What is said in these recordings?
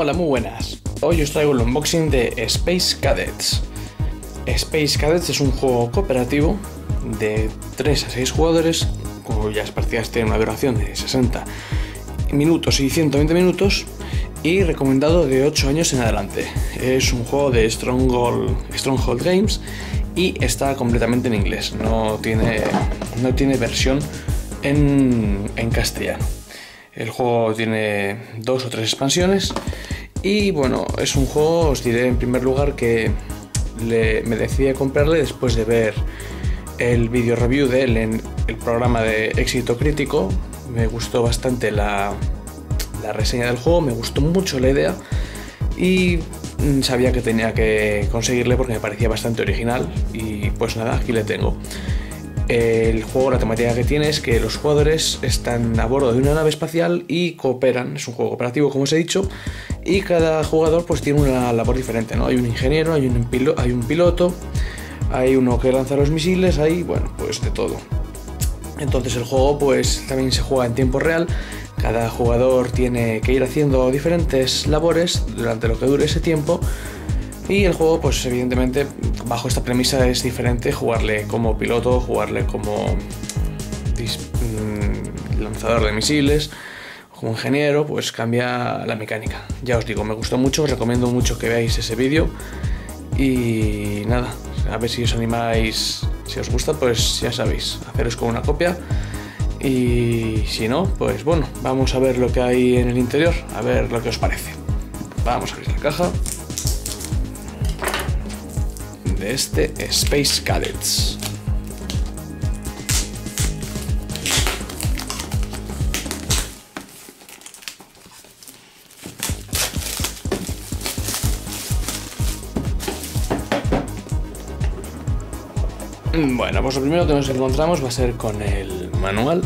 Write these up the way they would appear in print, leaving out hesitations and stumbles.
Hola, muy buenas. Hoy os traigo el unboxing de Space Cadets. Space Cadets es un juego cooperativo de 3 a 6 jugadores, cuyas partidas tienen una duración de 60 minutos y 120 minutos y recomendado de 8 años en adelante. Es un juego de Stronghold Games y está completamente en inglés, no tiene versión en castellano. El juego tiene 2 o 3 expansiones y bueno, es un juego, os diré en primer lugar que me decidí a comprarle después de ver el video review de él en el programa de Éxito Crítico. Me gustó bastante la reseña del juego, me gustó mucho la idea y sabía que tenía que conseguirle porque me parecía bastante original y pues nada, aquí le tengo. El juego, la temática que tiene es que los jugadores están a bordo de una nave espacial y cooperan. Es un juego cooperativo, como os he dicho, y cada jugador pues tiene una labor diferente, ¿no? Hay un ingeniero, hay un piloto, hay uno que lanza los misiles, hay, bueno, pues de todo. Entonces el juego pues también se juega en tiempo real. Cada jugador tiene que ir haciendo diferentes labores durante lo que dure ese tiempo. Y el juego, pues evidentemente, bajo esta premisa es diferente jugarle como piloto, jugarle como lanzador de misiles, como ingeniero, pues cambia la mecánica. Ya os digo, me gustó mucho, os recomiendo mucho que veáis ese vídeo. Y nada, a ver si os animáis, si os gusta, pues ya sabéis, haceros con una copia. Y si no, pues bueno, vamos a ver lo que hay en el interior, a ver lo que os parece. Vamos a abrir la caja de este Space Cadets. Bueno, pues lo primero que nos encontramos va a ser con el manual.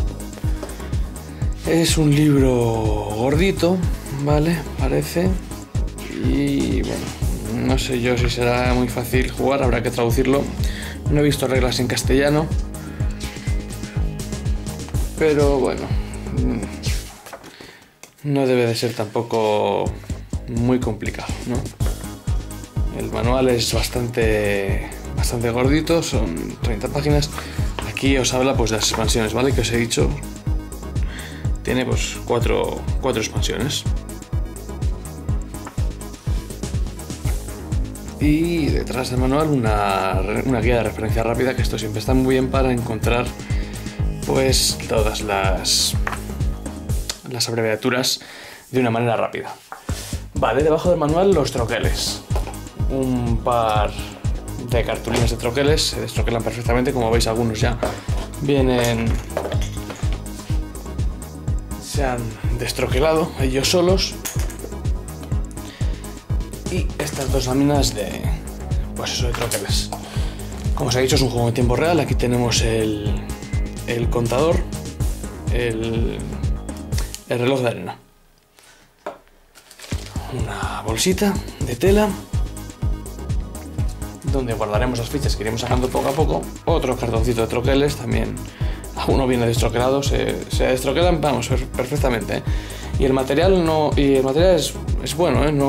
Es un libro gordito, ¿vale? Parece. Y bueno, no sé yo si será muy fácil jugar, habrá que traducirlo. No he visto reglas en castellano, pero bueno, no debe de ser tampoco muy complicado, ¿no? El manual es bastante gordito, son 30 páginas. Aquí os habla pues de las expansiones, ¿vale? Que os he dicho. Tiene pues cuatro expansiones. Y detrás del manual una guía de referencia rápida, que esto siempre está muy bien para encontrar pues todas las abreviaturas de una manera rápida. Vale, debajo del manual los troqueles. Un par de cartulinas de troqueles, se destroquelan perfectamente, como veis algunos ya se han destroquelado ellos solos. Y estas dos láminas de troqueles. Como os he dicho, es un juego en tiempo real. Aquí tenemos el contador, el reloj de arena, una bolsita de tela donde guardaremos las fichas que iremos sacando poco a poco. Otro cartoncito de troqueles, también uno viene destroquelado, se destroquelan, vamos, perfectamente, ¿eh? Y el material es bueno, ¿eh?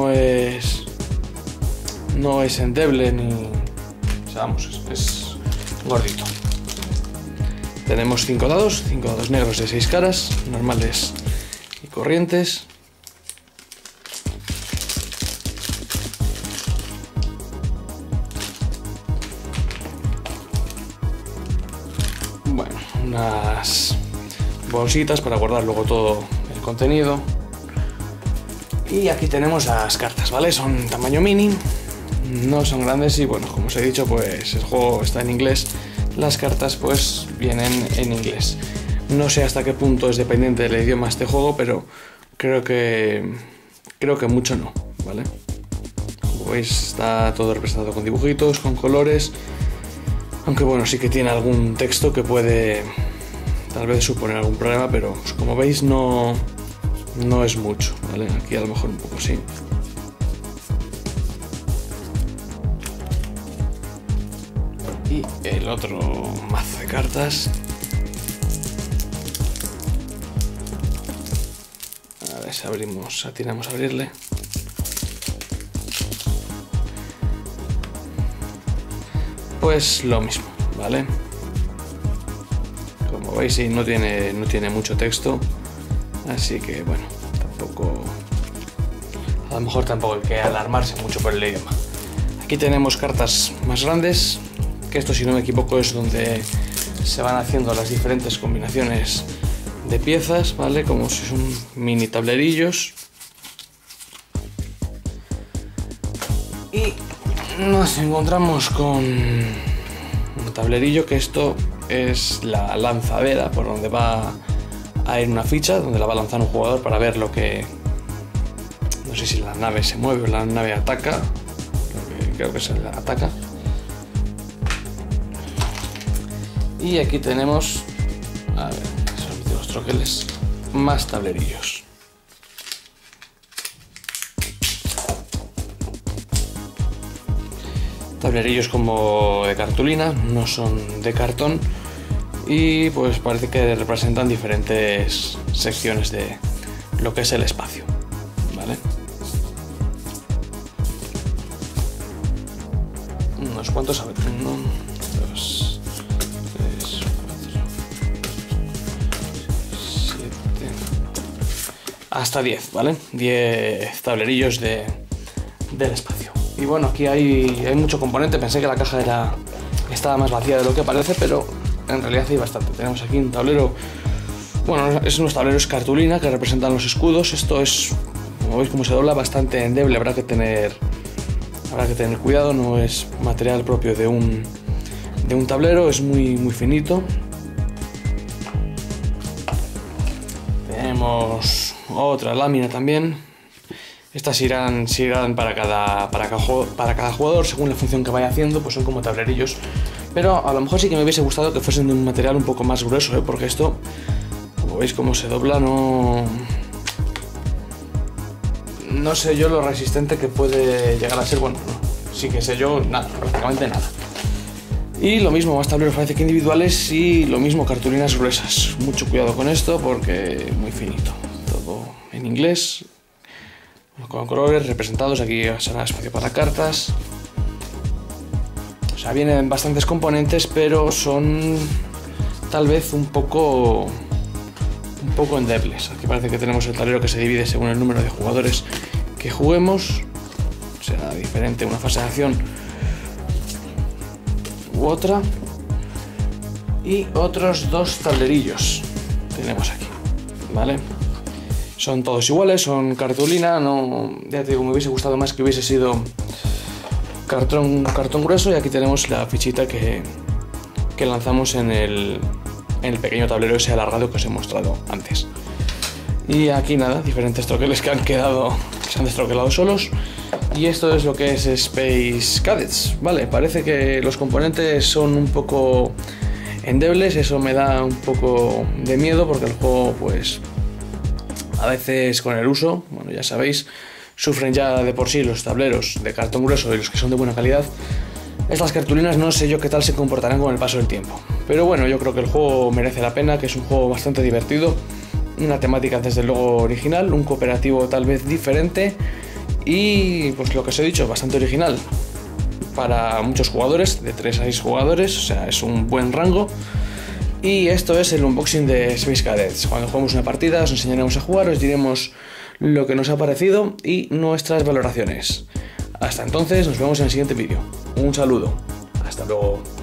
No es endeble ni, o sea, vamos, es gordito. Tenemos 5 dados negros de 6 caras, normales y corrientes. Bueno, unas bolsitas para guardar luego todo el contenido. Y aquí tenemos las cartas, ¿vale? Son tamaño mini, no son grandes y bueno, como os he dicho, pues el juego está en inglés. Las cartas pues vienen en inglés. No sé hasta qué punto es dependiente del idioma este juego, pero creo que mucho no, ¿vale? Como veis, está todo representado con dibujitos, con colores. Aunque bueno, sí que tiene algún texto que puede tal vez suponer algún problema, pero pues, como veis no es mucho, ¿vale? Aquí a lo mejor un poco sí. Y el otro mazo de cartas. A ver si atinamos a abrirle. pues lo mismo, ¿vale? Como veis, sí, no tiene mucho texto, así que bueno, a lo mejor tampoco hay que alarmarse mucho por el idioma. Aquí tenemos cartas más grandes, que esto, si no me equivoco, es donde se van haciendo las diferentes combinaciones de piezas, ¿vale? Como si son mini tablerillos. Y nos encontramos con un tablerillo, que esto es la lanzadera por donde va a ir una ficha, donde la va a lanzar un jugador para ver lo que... No sé si la nave se mueve o la nave ataca. Creo que se la ataca. Y aquí tenemos, a ver, son los troqueles, más tablerillos. Tablerillos como de cartulina, no son de cartón, y pues parece que representan diferentes secciones de lo que es el espacio, ¿vale? Unos cuantos, a ver, 1, 2, 3, 4, 7, hasta 10, ¿vale? 10 tablerillos del espacio. Y bueno, aquí hay mucho componente. Pensé que la caja estaba más vacía de lo que parece, pero en realidad hay bastante. Tenemos aquí un tablero, bueno, es unos tableros cartulina que representan los escudos. Esto es, como veis, como se dobla, bastante endeble. Habrá que tener cuidado, no es material propio de un tablero, es muy finito. Tenemos otra lámina también. Estas irán para cada jugador, según la función que vaya haciendo, pues son como tablerillos. Pero a lo mejor sí que me hubiese gustado que fuesen de un material un poco más grueso, ¿eh? Porque esto, como veis cómo se dobla, no sé yo lo resistente que puede llegar a ser. Bueno, no, sí que sé yo, nada, prácticamente nada. Y lo mismo, más tableros parece que individuales, y lo mismo, cartulinas gruesas. Mucho cuidado con esto porque muy finito. Todo en inglés, con colores representados. Aquí será espacio para cartas. O sea, vienen bastantes componentes, pero son tal vez un poco endebles. Aquí parece que tenemos el tablero que se divide según el número de jugadores que juguemos. Será diferente una fase de acción u otra. Y otros dos tablerillos tenemos aquí, ¿vale? Son todos iguales, son cartulina. No, ya te digo, me hubiese gustado más que hubiese sido cartón grueso. Y aquí tenemos la fichita que lanzamos en el pequeño tablero ese alargado que os he mostrado antes. Y aquí nada, diferentes troqueles que se han destroquelado solos. Y esto es lo que es Space Cadets, ¿vale? Parece que los componentes son un poco endebles. Eso me da un poco de miedo, porque el juego, pues, a veces con el uso, bueno, ya sabéis, sufren ya de por sí los tableros de cartón grueso y los que son de buena calidad. Estas cartulinas no sé yo qué tal se comportarán con el paso del tiempo. Pero bueno, yo creo que el juego merece la pena, que es un juego bastante divertido. Una temática desde luego original, un cooperativo tal vez diferente. Y pues lo que os he dicho, bastante original para muchos jugadores, de 3 a 6 jugadores, o sea, es un buen rango. Y esto es el unboxing de Space Cadets. Cuando juguemos una partida os enseñaremos a jugar, os diremos lo que nos ha parecido y nuestras valoraciones. Hasta entonces, nos vemos en el siguiente vídeo. Un saludo. Hasta luego.